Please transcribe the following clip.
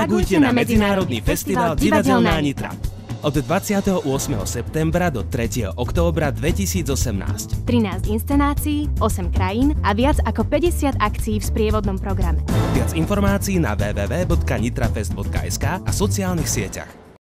Reagujte na Medzinárodný festival Divadelná Nitra. Od 28. septembra do 3. októbra 2018. 13 inscenácií, 8 krajín a viac ako 50 akcií v sprievodnom programe. Viac informácií na www.nitrafest.sk a sociálnych sieťach.